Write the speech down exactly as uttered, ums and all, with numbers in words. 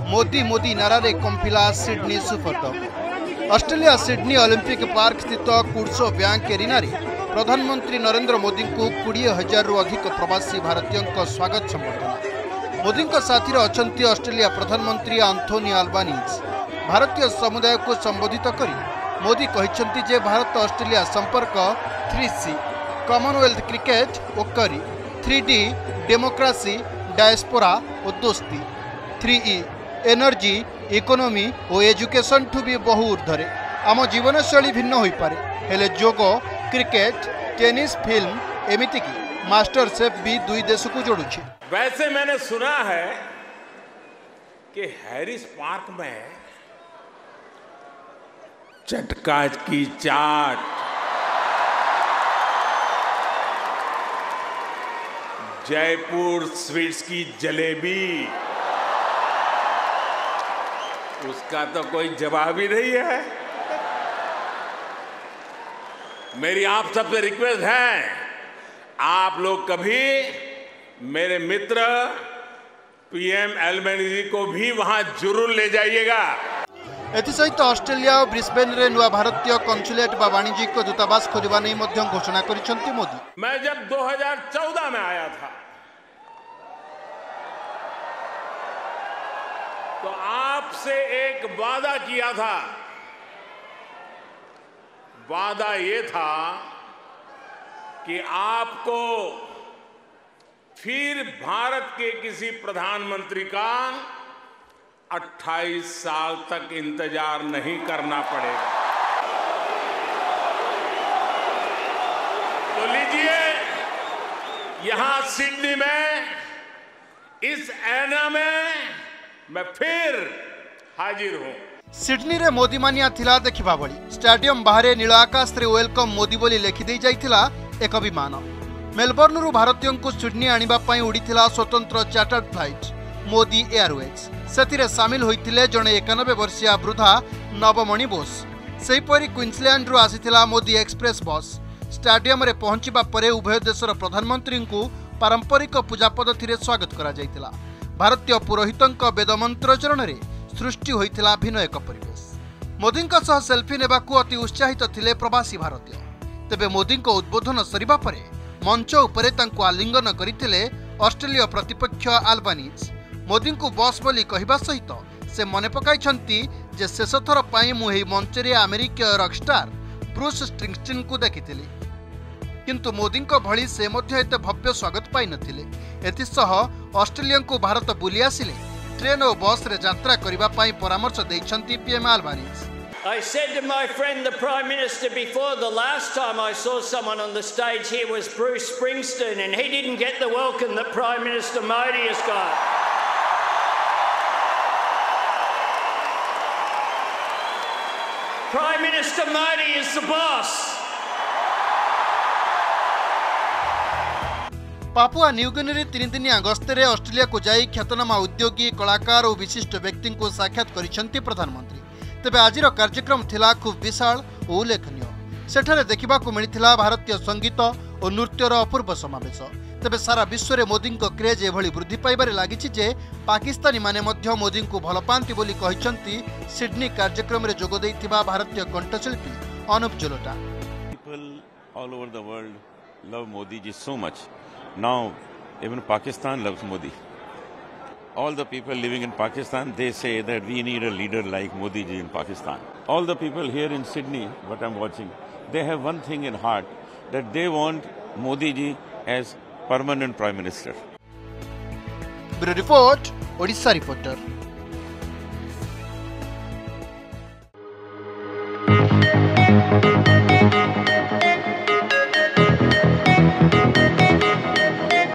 मोदी मोदी नारे कंपिला सिडनी सुफर। ऑस्ट्रेलिया सिडनी ओलंपिक पार्क स्थित कुडसो बैंक एरिना प्रधानमंत्री नरेंद्र मोदी को बीस हजार रु अधिक प्रवासी भारतीयों स्वागत संबर्धना। मोदी साथी अछंती ऑस्ट्रेलिया प्रधानमंत्री एंथोनी अल्बानीज। भारतीय समुदाय को संबोधित करी मोदी कहते जे भारत ऑस्ट्रेलिया संपर्क थ्री सी कॉमनवेल्थ क्रिकेट ओकरी, थ्री डी डेमोक्रेसी डायस्पोरा और दोस्ती, थ्री ई एनर्जी इकोनॉमी और एजुकेशन ठू भी बहु ऊर्धरे आम जीवनशैली भिन्न हो पारे, हेले जोग क्रिकेट टेनिस फिल्म एमिति की मास्टर शेफ भी दुई देश को जोड़ुछि। वैसे मैंने सुना है कि हैरिस पार्क में चटका की चाट, जयपुर स्वीट्स की जलेबी, उसका तो कोई जवाब ही नहीं है। मेरी आप सबसे रिक्वेस्ट है, आप लोग कभी मेरे मित्र पीएम अल्बानीजी को भी वहां जरूर ले जाइएगा। एसहित ऑस्ट्रेलिया और ब्रिस्बेन रे नुआ भारतीय कन्सुलेट व वाणिज्यिक दूतावास खोलिबा नै मध्य घोषणा करिसेंती मोदी। मैं जब दो हज़ार चौदह में आया था तो आपसे एक वादा किया था। वादा ये था कि आपको फिर भारत के किसी प्रधानमंत्री का अट्ठाईस साल तक इंतजार नहीं करना पड़ेगा। तो लीजिए, यहां सिडनी में इस एना में मैं फिर हाजिर हूं। सिडनी रे मोदी मानिया थिला देखिबा भली स्टेडियम बाहर नील आकाश रे वेलकम मोदी बोली लिखि दे जाइथिला एक विमान। मेलबर्न रु भारतीयों को सिडनी आनिबा पई उड़ीथिला स्वतंत्र चार्टर्ड फ्लाइट मोदी एयरवेज। सेतिरे सामिल होइतिले जणे इक्यानवे वर्षीय वृद्धा नवमणि बोस। सेहीपरि क्वींसलैंड रु आसीथिला मोदी एक्सप्रेस बस। स्टेडियम रे पहुंचीबा परे उभय देशर प्रधानमंत्री को पारंपरिक पूजा पद्धति स्वागत करा जाइतिला। भारतीय पुरोहितों वेदमंत्रोच्चारण रे सृष्टि होइतिला भिन्न एक परिवेश। मोदी सह सेल्फी नेबाकू अति उत्साहित थिले प्रवासी भारतीय। तेबे मोदी उद्बोधन सरिबा परे मंच उपरे तांको आलिंगन करथिले ऑस्ट्रेलिया प्रतिपक्ष अल्बानीज। मोदी को बॉस बोली कहबा सहित से मने पकाइछंती जे शेष थर पई मु एही मंच रे अमेरिकीय रॉकस्टार ब्रूस स्प्रिंगस्टीन को देखिथिली, किंतु मोदी भली से मध्य एते भव्य स्वागत पाई नथिले। एथिसह ऑस्ट्रेलिया को भारत बुली आसिले ट्रेन और बस रे यात्रा करिबा पई परामर्श दैछंती PM Albanese. I said to my friend the Prime Minister before, the last time I saw someone on the stage here was Bruce Springsteen, and he didn't get the welcome that Prime Minister Modi has got. Prime Minister Modi is the boss. Papua New Guinea तीन दिनिया गस्तर Australia को जाई ख्यातनामा उद्योगी कलाकार और विशिष्ट व्यक्ति को साक्षात करिसेंती प्रधानमंत्री। तेबे आजिर कार्यक्रम थिला खूब विशाल और उल्लेखनीय। सेठारे देखिबा को मिलिथिला भारतीय संगीत और नृत्यर अपूर्व समावेश। तेबे सारा विश्व में मोदी को क्रेज एभली वृद्धि पाइबारे लागिछि जे पाकिस्तानी माने मध्य मोदी को भल पांती बोली कहिसेंती सिडनी कार्यक्रम रे जोग दैथिबा भारतीय कंठशिल्पी Anup जोलोटा। People all over the world love Modi ji so much. Now even Pakistan loves Modi. All the people living in Pakistan, they say that we need a leader like Modi ji in Pakistan. All the people here in Sydney, what I'm watching, they have one thing in heart, that they want Modi ji as permanent Prime Minister. Bureau Report, Odisha Reporter.